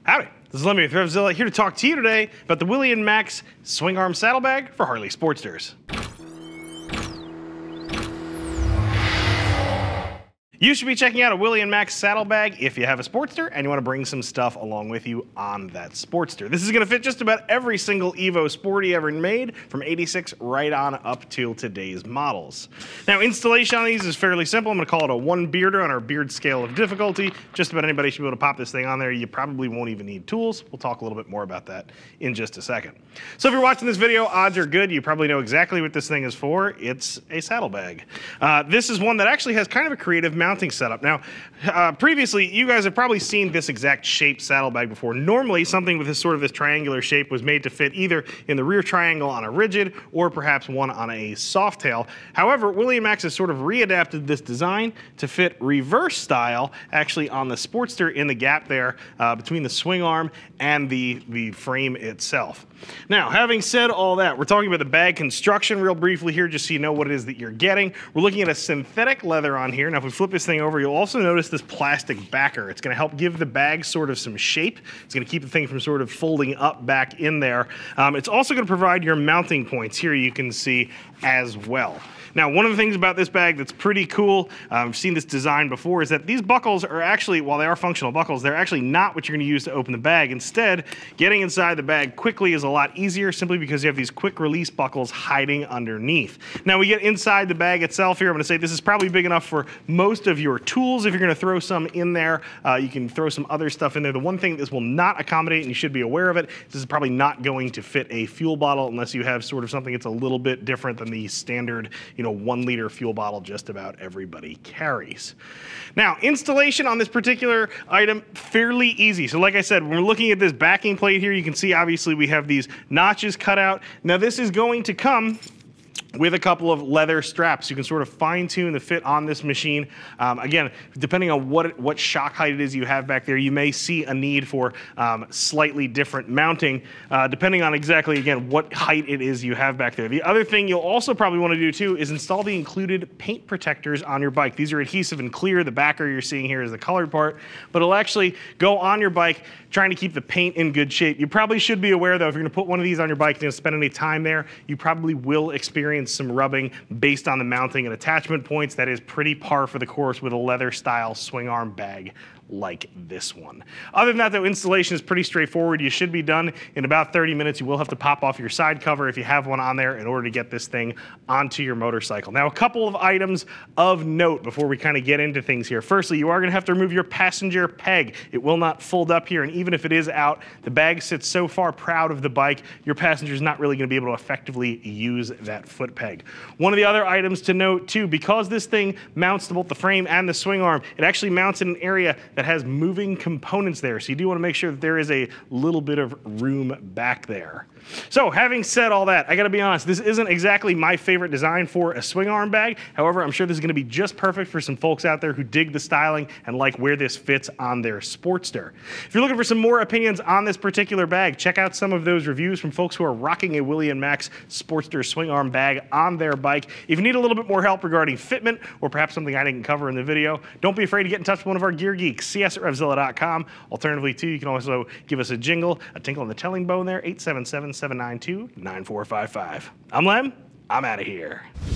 Howdy, this is Lemmy with RevZilla, here to talk to you today about the Willie and Max swing arm saddlebag for Harley Sportsters. You should be checking out a Willie and Max saddlebag if you have a Sportster and you want to bring some stuff along with you on that Sportster. This is going to fit just about every single Evo Sporty ever made, from '86 right on up till today's models. Now, installation on these is fairly simple. I'm going to call it a one bearder on our beard scale of difficulty. Just about anybody should be able to pop this thing on there. You probably won't even need tools. We'll talk a little bit more about that in just a second. So if you're watching this video, odds are good. You probably know exactly what this thing is for. It's a saddlebag. This is one that actually has kind of a creative mounting setup. Now, previously, you guys have probably seen this exact shape saddlebag before. Normally, something with this sort of this triangular shape was made to fit either in the rear triangle on a rigid or perhaps one on a soft tail. However, Willie and Max has sort of readapted this design to fit reverse style, actually on the Sportster, in the gap there between the swing arm and the frame itself. Now, having said all that, we're talking about the bag construction real briefly here, just so you know what it is that you're getting. We're looking at a synthetic leather on here. Now, if we flip this thing over, you'll also notice this plastic backer. It's going to help give the bag sort of some shape. It's going to keep the thing from sort of folding up back in there. It's also going to provide your mounting points here, you can see, as well. Now, one of the things about this bag that's pretty cool, I've seen this design before, is that these buckles are actually, while they are functional buckles, they're actually not what you're going to use to open the bag. Instead, getting inside the bag quickly is a lot easier, simply because you have these quick release buckles hiding underneath. Now, we get inside the bag itself here. I'm going to say this is probably big enough for most of your tools. If you're going to throw some in there, you can throw some other stuff in there. The one thing this will not accommodate, and you should be aware of it, this is probably not going to fit a fuel bottle unless you have sort of something that's a little bit different than the standard, 1 liter fuel bottle just about everybody carries. Now, installation on this particular item, fairly easy. So like I said, when we're looking at this backing plate here, you can see obviously we have these notches cut out. Now, this is going to come with a couple of leather straps. You can sort of fine tune the fit on this machine. Again, depending on what shock height it is you have back there, you may see a need for slightly different mounting, depending on exactly, again, what height it is you have back there. The other thing you'll also probably want to do too is install the included paint protectors on your bike. These are adhesive and clear. The backer you're seeing here is the colored part, but it'll actually go on your bike, trying to keep the paint in good shape. You probably should be aware, though, if you're going to put one of these on your bike and you're going to spend any time there, you probably will experience some rubbing based on the mounting and attachment points. That is pretty par for the course with a leather style swing arm bag like this one. Other than that, though, installation is pretty straightforward. You should be done in about 30 minutes. You will have to pop off your side cover if you have one on there in order to get this thing onto your motorcycle. Now, a couple of items of note before we kind of get into things here. Firstly, you are going to have to remove your passenger peg. It will not fold up here, and even if it is out, the bag sits so far proud of the bike, your passenger is not really going to be able to effectively use that foot peg. One of the other items to note, too, because this thing mounts to both the frame and the swing arm, it actually mounts in an area that has moving components there. So you do want to make sure that there is a little bit of room back there. So having said all that, I got to be honest, this isn't exactly my favorite design for a swing arm bag. However, I'm sure this is going to be just perfect for some folks out there who dig the styling and like where this fits on their Sportster. If you're looking for some more opinions on this particular bag, check out some of those reviews from folks who are rocking a Willie and Max Sportster swing arm bag on their bike. If you need a little bit more help regarding fitment, or perhaps something I didn't cover in the video, don't be afraid to get in touch with one of our gear geeks. See us at RevZilla.com. Alternatively, too, you can also give us a tinkle on the telling bone there, 877-792-9455. I'm Lem. I'm out of here.